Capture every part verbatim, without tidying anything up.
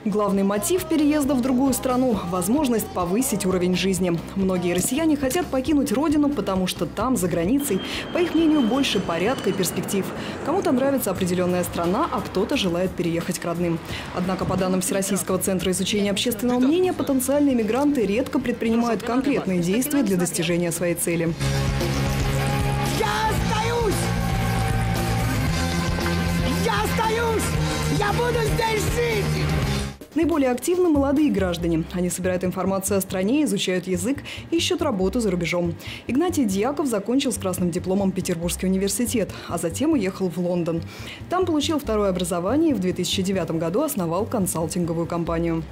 Главный мотив переезда в другую страну – возможность повысить уровень жизни. Многие россияне хотят покинуть родину, потому что там, за границей, по их мнению, больше порядка и перспектив. Кому-то нравится определенная страна, а кто-то желает переехать к родным. Однако, по данным Всероссийского центра изучения общественного мнения, потенциальные мигранты редко предпринимают конкретные действия для достижения своей цели. Я остаюсь! Я остаюсь! Я буду здесь жить! Наиболее активны молодые граждане. Они собирают информацию о стране, изучают язык, ищут работу за рубежом. Игнатий Дьяков закончил с красным дипломом Петербургский университет, а затем уехал в Лондон. Там получил второе образование и в две тысячи девятом году основал консалтинговую компанию.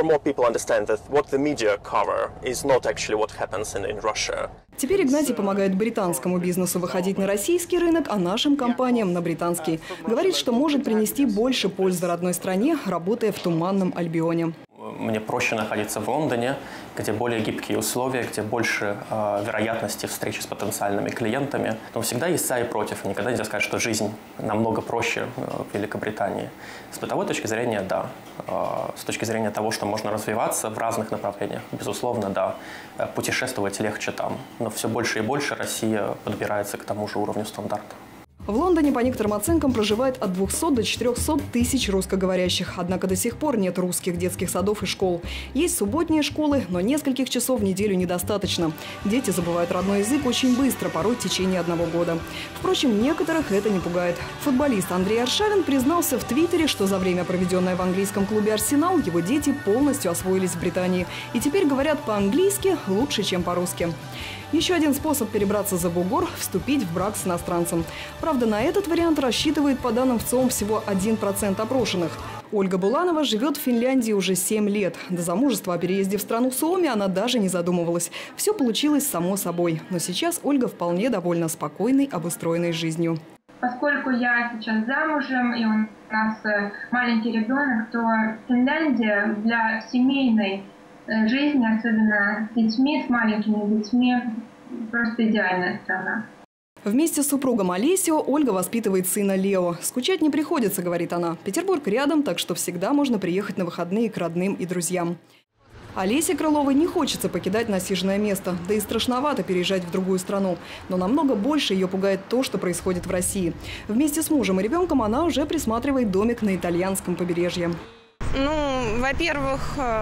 Теперь Игнатий помогает британскому бизнесу выходить на российский рынок, а нашим компаниям на британский. Говорит, что может принести больше пользы родной стране, работая в туманном Альбионе. Мне проще находиться в Лондоне, где более гибкие условия, где больше э, вероятности встречи с потенциальными клиентами. Но всегда есть за и против. И никогда нельзя сказать, что жизнь намного проще э, в Великобритании. С бытовой точки зрения, да. Э, с точки зрения того, что можно развиваться в разных направлениях, безусловно, да. Э, путешествовать легче там. Но все больше и больше Россия подбирается к тому же уровню стандарта. В Лондоне, по некоторым оценкам, проживает от двухсот до четырёхсот тысяч русскоговорящих. Однако до сих пор нет русских детских садов и школ. Есть субботние школы, но нескольких часов в неделю недостаточно. Дети забывают родной язык очень быстро, порой в течение одного года. Впрочем, некоторых это не пугает. Футболист Андрей Аршавин признался в Твиттере, что за время, проведенное в английском клубе «Арсенал», его дети полностью освоились в Британии. И теперь говорят по-английски лучше, чем по-русски. Еще один способ перебраться за бугор – вступить в брак с иностранцем. Правда, на этот вариант рассчитывает, по данным ВЦИОМ, всего один процент опрошенных. Ольга Буланова живет в Финляндии уже семь лет. До замужества о переезде в страну Суоми она даже не задумывалась. Все получилось само собой. Но сейчас Ольга вполне довольна спокойной, обустроенной жизнью. Поскольку я сейчас замужем и у нас маленький ребенок, то Финляндия для семейной жизни, особенно с детьми, с маленькими детьми, просто идеальная страна. Вместе с супругом Олесио Ольга воспитывает сына Лео. Скучать не приходится, говорит она. Петербург рядом, так что всегда можно приехать на выходные к родным и друзьям. Олесе Крыловой не хочется покидать насиженное место, да и страшновато переезжать в другую страну. Но намного больше ее пугает то, что происходит в России. Вместе с мужем и ребенком она уже присматривает домик на итальянском побережье. Ну, во-первых,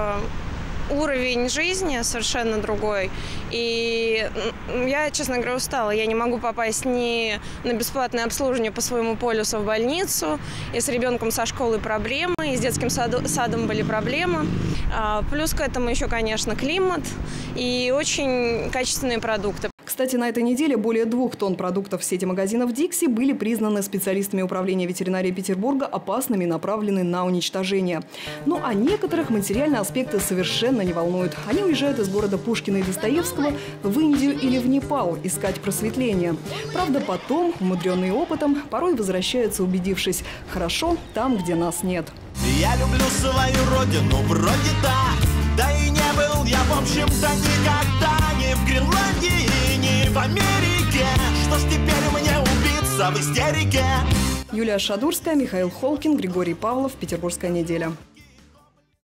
уровень жизни совершенно другой. И я, честно говоря, устала. Я не могу попасть ни на бесплатное обслуживание по своему полюсу в больницу. И с ребенком со школой проблемы, и с детским саду, садом были проблемы. Плюс к этому еще, конечно, климат и очень качественные продукты. Кстати, на этой неделе более двух тонн продуктов в сети магазинов «Дикси» были признаны специалистами Управления ветеринарии Петербурга опасными и направлены на уничтожение. Ну а некоторых материальные аспекты совершенно не волнуют. Они уезжают из города Пушкина и Достоевского в Индию или в Непал искать просветления. Правда, потом, умудренные опытом, порой возвращаются, убедившись – хорошо там, где нас нет. Я люблю свою родину, вроде да, да и не был я, в общем-то, никогда ни в Гренландии, ни в Америке. Что ж теперь мне убиться в истерике? Юлия Шадурская, Михаил Холкин, Григорий Павлов. Петербургская неделя.